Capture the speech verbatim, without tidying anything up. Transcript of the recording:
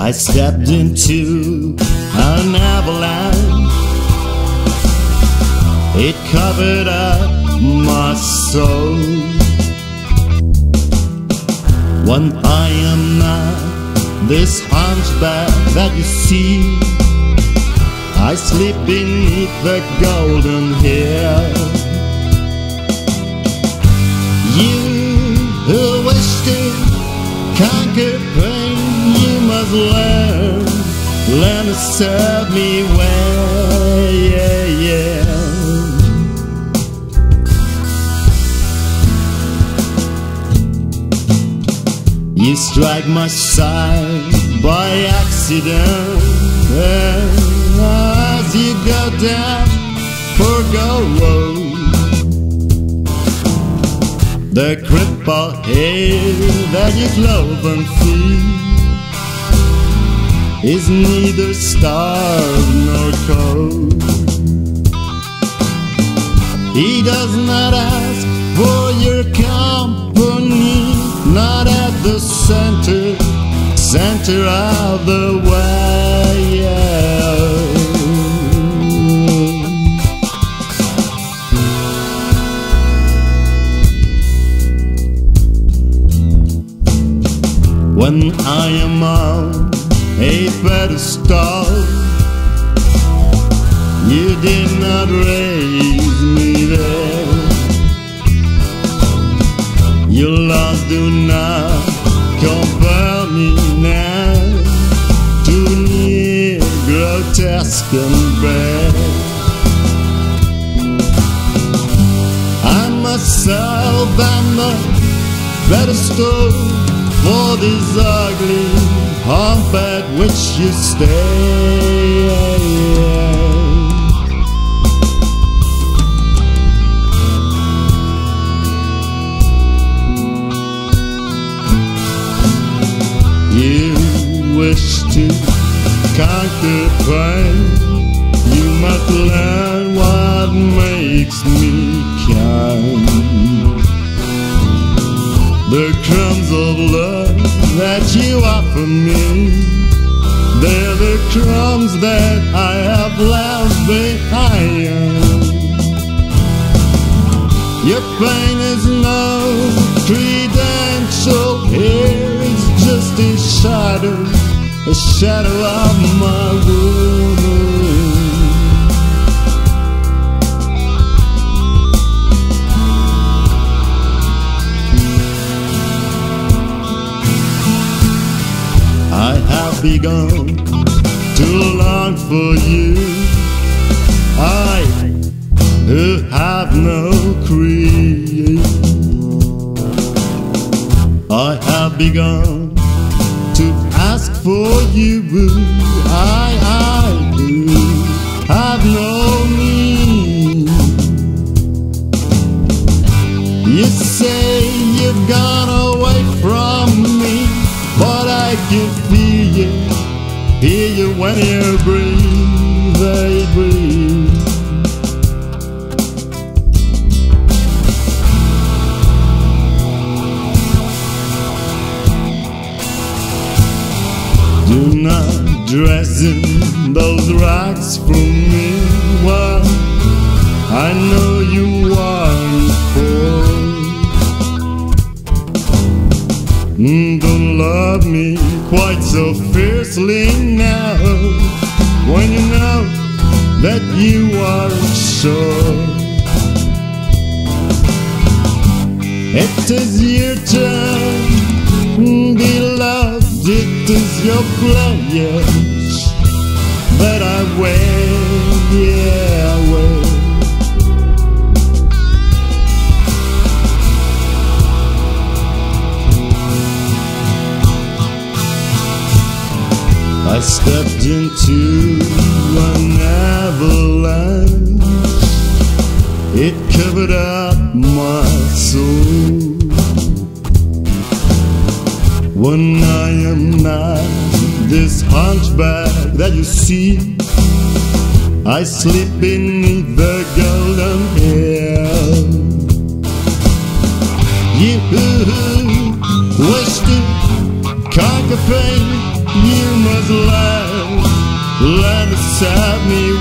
I stepped into an avalanche. It covered up my soul. When I am not this hunchback that you see, I sleep beneath the golden hill. You who wish to conquer pain, you must learn, learn to serve me well, yeah, yeah. You strike my side by accident, as you go down Forgo Road. The crippled head that you clothe and feed is neither starved nor cold. He does not ask for your company, not at the center, center of the way. When I am on a pedestal, you did not raise me there. Your laws do not compel me now to near grotesque and bad. I myself am the pedestal for this ugly hump at which you stay. You wish to conquer pain, you must learn what makes me kind. The crumbs of love that you offer me, they're the crumbs that I have left behind. Your pain is no credential here, it's just a shadow, a shadow of my wound. I have begun to long for you, I who have no creed. I have begun to ask for you, I, I who have no need. You say you've gone away from me, but I can feel you, hear you when you breathe, they breathe. Do not dress in those rags for me, well, I know you aren't poor. Don't love me quite so fiercely now, when you know that you aren't sure. It is your turn, beloved, it is your pledge that I wear, yeah, I wear. I stepped into an avalanche, it covered up my soul. When I am not this hunchback that you see, I sleep beneath the golden hill. You wish to conquer pain, you must land, land of sadness.